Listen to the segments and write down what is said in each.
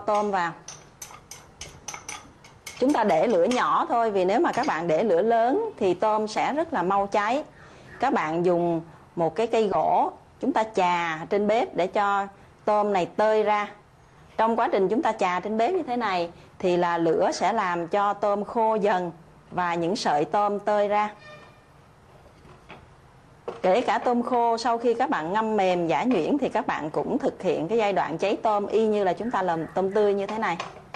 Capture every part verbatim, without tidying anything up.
tôm vào. Chúng ta để lửa nhỏ thôi, vì nếu mà các bạn để lửa lớn thì tôm sẽ rất là mau cháy. Các bạn dùng một cái cây gỗ, chúng ta chà trên bếp để cho tôm này tơi ra. Trong quá trình chúng ta chà trên bếp như thế này thì là lửa sẽ làm cho tôm khô dần và những sợi tôm tơi ra. Kể cả tôm khô, sau khi các bạn ngâm mềm giã nhuyễn thì các bạn cũng thực hiện cái giai đoạn cháy tôm y như là chúng ta làm tôm tươi như thế này.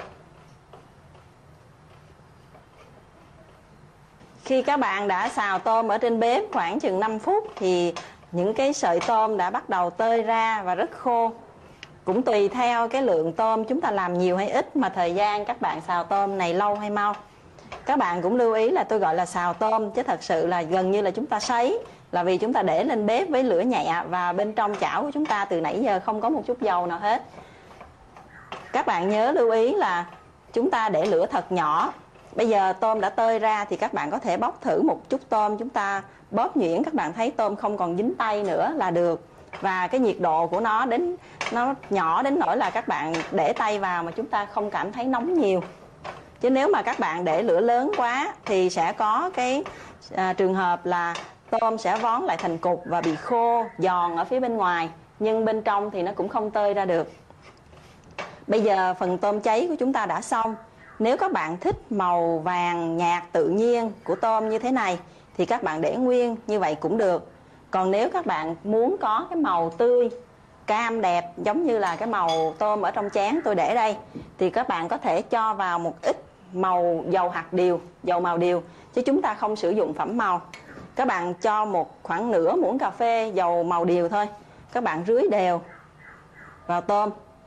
Khi các bạn đã xào tôm ở trên bếp khoảng chừng năm phút thì những cái sợi tôm đã bắt đầu tơi ra và rất khô. Cũng tùy theo cái lượng tôm chúng ta làm nhiều hay ít mà thời gian các bạn xào tôm này lâu hay mau. Các bạn cũng lưu ý là tôi gọi là xào tôm chứ thật sự là gần như là chúng ta sấy, là vì chúng ta để lên bếp với lửa nhẹ và bên trong chảo của chúng ta từ nãy giờ không có một chút dầu nào hết. Các bạn nhớ lưu ý là chúng ta để lửa thật nhỏ. Bây giờ tôm đã tơi ra thì các bạn có thể bóc thử một chút tôm, chúng ta bóp nhuyễn, các bạn thấy tôm không còn dính tay nữa là được. Và cái nhiệt độ của nó đến nó nhỏ đến nỗi là các bạn để tay vào mà chúng ta không cảm thấy nóng nhiều. Chứ nếu mà các bạn để lửa lớn quá thì sẽ có cái à, trường hợp là tôm sẽ vón lại thành cục và bị khô, giòn ở phía bên ngoài, nhưng bên trong thì nó cũng không tơi ra được. Bây giờ phần tôm cháy của chúng ta đã xong. Nếu các bạn thích màu vàng nhạt tự nhiên của tôm như thế này thì các bạn để nguyên như vậy cũng được. Còn nếu các bạn muốn có cái màu tươi, cam đẹp giống như là cái màu tôm ở trong chén tôi để đây thì các bạn có thể cho vào một ít màu dầu hạt điều, dầu màu điều, chứ chúng ta không sử dụng phẩm màu. Các bạn cho một khoảng nửa muỗng cà phê dầu màu điều thôi. Các bạn rưới đều vào tôm.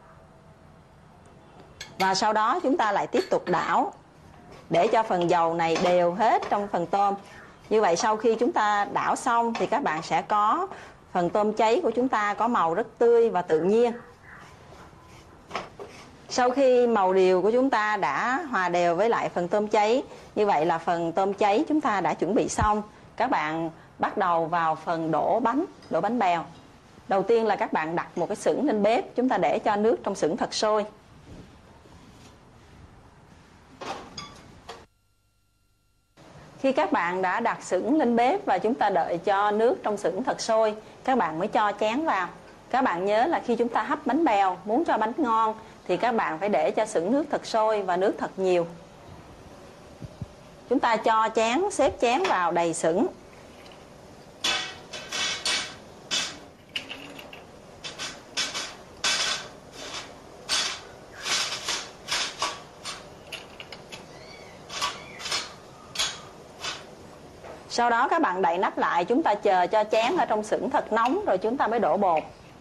Và sau đó chúng ta lại tiếp tục đảo để cho phần dầu này đều hết trong phần tôm. Như vậy sau khi chúng ta đảo xong thì các bạn sẽ có phần tôm cháy của chúng ta có màu rất tươi và tự nhiên. Sau khi màu điều của chúng ta đã hòa đều với lại phần tôm cháy, như vậy là phần tôm cháy chúng ta đã chuẩn bị xong. Các bạn bắt đầu vào phần đổ bánh, đổ bánh bèo. Đầu tiên là các bạn đặt một cái xửng lên bếp, chúng ta để cho nước trong xửng thật sôi. Khi các bạn đã đặt xửng lên bếp và chúng ta đợi cho nước trong xửng thật sôi, các bạn mới cho chén vào. Các bạn nhớ là khi chúng ta hấp bánh bèo, muốn cho bánh ngon thì các bạn phải để cho xửng nước thật sôi và nước thật nhiều. Chúng ta cho chén, xếp chén vào đầy xửng. Sau đó các bạn đậy nắp lại, chúng ta chờ cho chén ở trong xửng thật nóng rồi chúng ta mới đổ bột.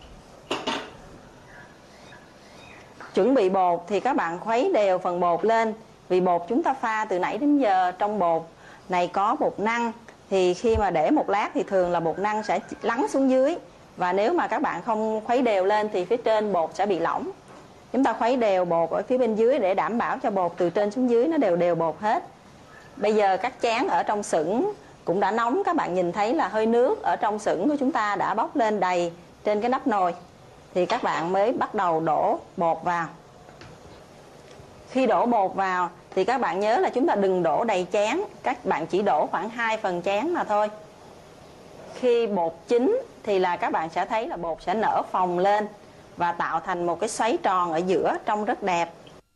Chuẩn bị bột thì các bạn khuấy đều phần bột lên. Vì bột chúng ta pha từ nãy đến giờ, trong bột này có bột năng, thì khi mà để một lát thì thường là bột năng sẽ lắng xuống dưới. Và nếu mà các bạn không khuấy đều lên thì phía trên bột sẽ bị lỏng. Chúng ta khuấy đều bột ở phía bên dưới để đảm bảo cho bột từ trên xuống dưới nó đều đều bột hết. Bây giờ các chén ở trong xửng cũng đã nóng, các bạn nhìn thấy là hơi nước ở trong xửng của chúng ta đã bốc lên đầy trên cái nắp nồi. Thì các bạn mới bắt đầu đổ bột vào. Khi đổ bột vào thì các bạn nhớ là chúng ta đừng đổ đầy chén, các bạn chỉ đổ khoảng hai phần chén mà thôi. Khi bột chín thì là các bạn sẽ thấy là bột sẽ nở phồng lên và tạo thành một cái xoáy tròn ở giữa, trông rất đẹp.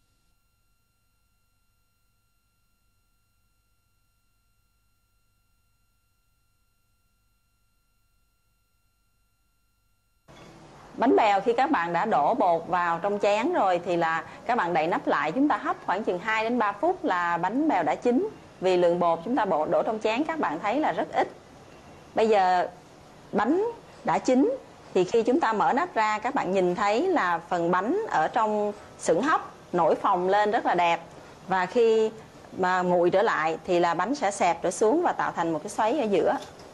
Bánh bèo khi các bạn đã đổ bột vào trong chén rồi thì là các bạn đậy nắp lại, chúng ta hấp khoảng chừng hai đến ba phút là bánh bèo đã chín. Vì lượng bột chúng ta đổ trong chén các bạn thấy là rất ít. Bây giờ bánh đã chín thì khi chúng ta mở nắp ra, các bạn nhìn thấy là phần bánh ở trong xửng hấp nổi phồng lên rất là đẹp. Và khi mà nguội trở lại thì là bánh sẽ xẹp trở xuống và tạo thành một cái xoáy ở giữa.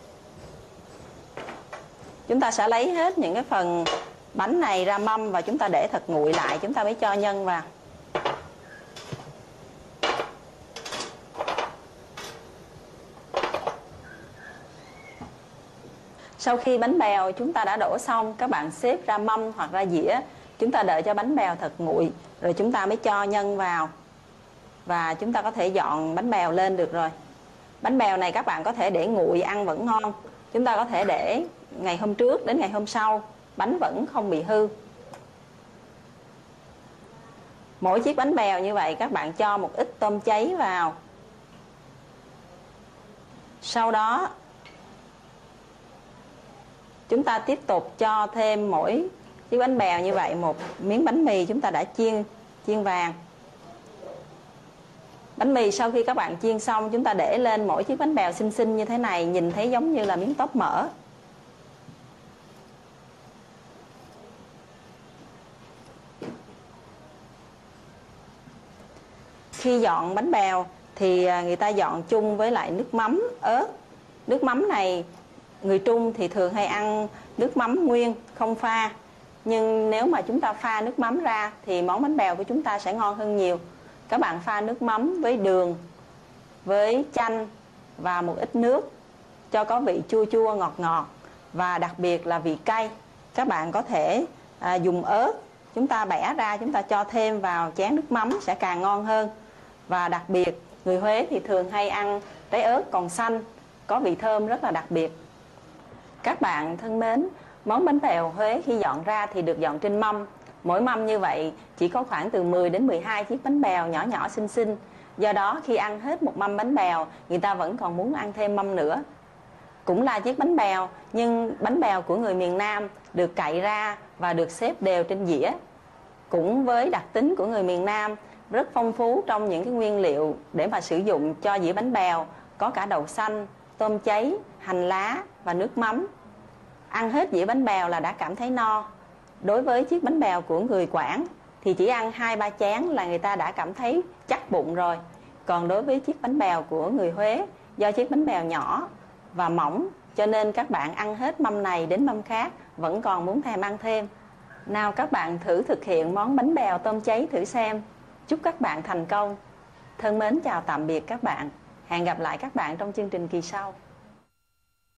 Chúng ta sẽ lấy hết những cái phần bánh này ra mâm và chúng ta để thật nguội lại, chúng ta mới cho nhân vào. Sau khi bánh bèo chúng ta đã đổ xong, các bạn xếp ra mâm hoặc ra dĩa. Chúng ta đợi cho bánh bèo thật nguội rồi chúng ta mới cho nhân vào và chúng ta có thể dọn bánh bèo lên được rồi. Bánh bèo này các bạn có thể để nguội ăn vẫn ngon. Chúng ta có thể để ngày hôm trước đến ngày hôm sau, bánh vẫn không bị hư. Mỗi chiếc bánh bèo như vậy các bạn cho một ít tôm cháy vào. Sau đó chúng ta tiếp tục cho thêm mỗi chiếc bánh bèo như vậy một miếng bánh mì chúng ta đã chiên chiên vàng. Bánh mì sau khi các bạn chiên xong, chúng ta để lên mỗi chiếc bánh bèo xinh xinh như thế này, nhìn thấy giống như là miếng tóp mỡ. Khi dọn bánh bèo thì người ta dọn chung với lại nước mắm, ớt. Nước mắm này người Trung thì thường hay ăn nước mắm nguyên, không pha. Nhưng nếu mà chúng ta pha nước mắm ra thì món bánh bèo của chúng ta sẽ ngon hơn nhiều. Các bạn pha nước mắm với đường, với chanh và một ít nước cho có vị chua chua ngọt ngọt và đặc biệt là vị cay. Các bạn có thể à, dùng ớt, chúng ta bẻ ra chúng ta cho thêm vào chén nước mắm sẽ càng ngon hơn. Và đặc biệt người Huế thì thường hay ăn trái ớt còn xanh, có vị thơm rất là đặc biệt. Các bạn thân mến, món bánh bèo Huế khi dọn ra thì được dọn trên mâm. Mỗi mâm như vậy chỉ có khoảng từ mười đến mười hai chiếc bánh bèo nhỏ nhỏ xinh xinh. Do đó khi ăn hết một mâm bánh bèo, người ta vẫn còn muốn ăn thêm mâm nữa. Cũng là chiếc bánh bèo, nhưng bánh bèo của người miền Nam được cậy ra và được xếp đều trên dĩa. Cũng với đặc tính của người miền Nam, rất phong phú trong những cái nguyên liệu để mà sử dụng cho dĩa bánh bèo. Có cả đậu xanh, tôm cháy, hành lá và nước mắm. Ăn hết dĩa bánh bèo là đã cảm thấy no. Đối với chiếc bánh bèo của người Quảng thì chỉ ăn hai ba chén là người ta đã cảm thấy chắc bụng rồi. Còn đối với chiếc bánh bèo của người Huế, do chiếc bánh bèo nhỏ và mỏng cho nên các bạn ăn hết mâm này đến mâm khác vẫn còn muốn thèm ăn thêm. Nào các bạn thử thực hiện món bánh bèo tôm cháy thử xem. Chúc các bạn thành công. Thân mến chào tạm biệt các bạn. Hẹn gặp lại các bạn trong chương trình kỳ sau.